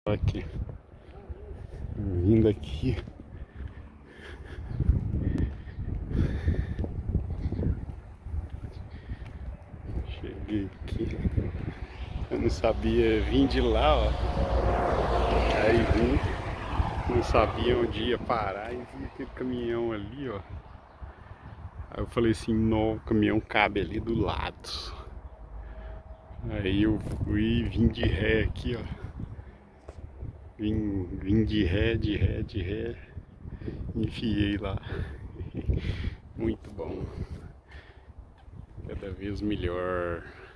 Aqui, vindo aqui, cheguei aqui, eu não sabia, vim de lá, ó, aí vim, não sabia onde ia parar e vi aquele caminhão ali, ó, aí eu falei assim, não, o caminhão cabe ali do lado, aí eu fui, vim de ré aqui, ó. Vim de ré, enfiei lá. Muito bom. Cada vez melhor.